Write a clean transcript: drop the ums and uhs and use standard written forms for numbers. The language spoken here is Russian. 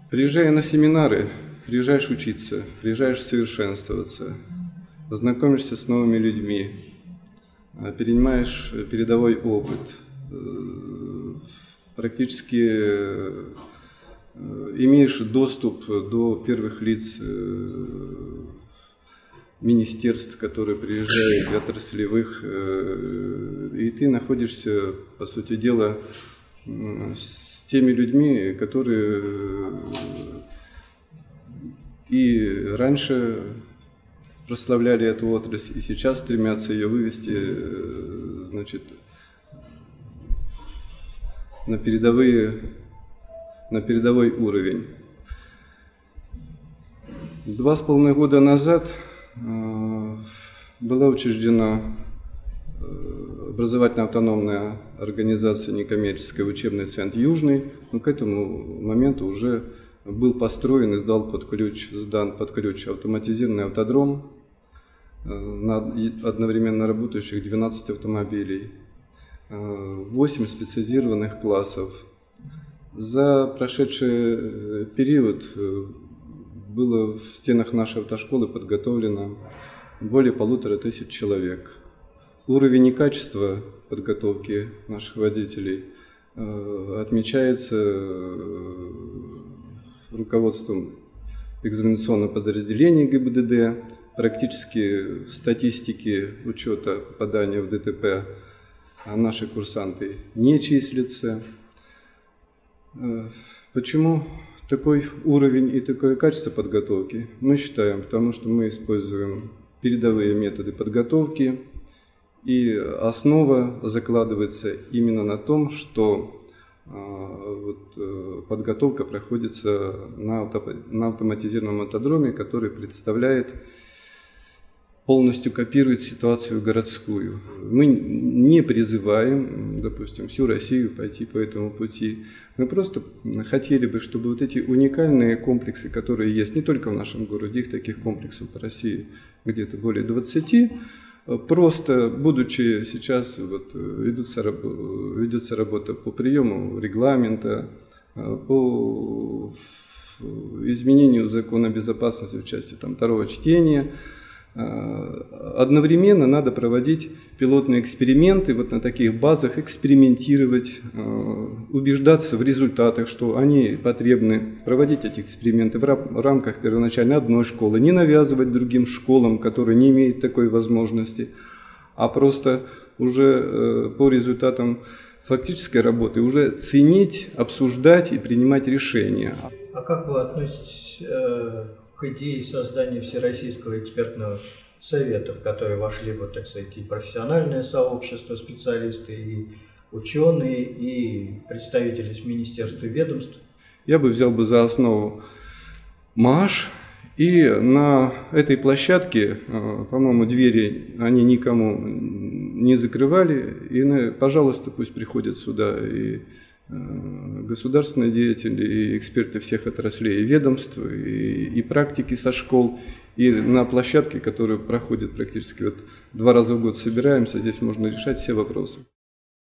Приезжая на семинары, приезжаешь учиться, приезжаешь совершенствоваться, знакомишься с новыми людьми, перенимаешь передовой опыт, практически имеешь доступ до первых лиц министерств, которые приезжают, отраслевых, и ты находишься, по сути дела, с теми людьми, которые и раньше прославляли эту отрасль, и сейчас стремятся ее вывести, значит, на передовой уровень. 2,5 года назад была учреждена образовательно-автономная организация некоммерческая «Учебный центр Южный», но к этому моменту уже был построен и сдан под ключ автоматизированный автодром на одновременно работающих 12 автомобилей, 8 специализированных классов. За прошедший период было в стенах нашей автошколы подготовлено более 1500 человек. Уровень и качество подготовки наших водителей отмечается руководством экзаменационного подразделения ГИБДД. Практически в статистике учета попадания в ДТП наши курсанты не числятся. Почему такой уровень и такое качество подготовки? Мы считаем, потому что мы используем передовые методы подготовки, и основа закладывается именно на том, что подготовка проходится на автоматизированном автодроме, который полностью копирует ситуацию городскую. Мы не призываем, допустим, всю Россию пойти по этому пути. Мы просто хотели бы, чтобы вот эти уникальные комплексы, которые есть не только в нашем городе, их таких комплексов по России где-то более 20, просто будучи сейчас, ведется работа по приему регламента, по изменению закона безопасности в части второго чтения. Одновременно надо проводить пилотные эксперименты, на таких базах экспериментировать, убеждаться в результатах, что они потребны, проводить эти эксперименты в рамках первоначально одной школы, не навязывать другим школам, которые не имеют такой возможности, а просто уже по результатам фактической работы уже ценить, обсуждать и принимать решения. А как вы относитесь к идее создания Всероссийского экспертного совета, в который вошли бы, так сказать, и профессиональное сообщество, специалисты, и ученые, и представители из министерств и ведомств? Я бы взял за основу МАШ, и на этой площадке, по-моему, двери они никому не закрывали, и, пожалуйста, пусть приходят сюда и государственные деятели, и эксперты всех отраслей и ведомств, и практики со школ. И на площадке, которая проходит практически 2 раза в год, собираемся, здесь можно решать все вопросы.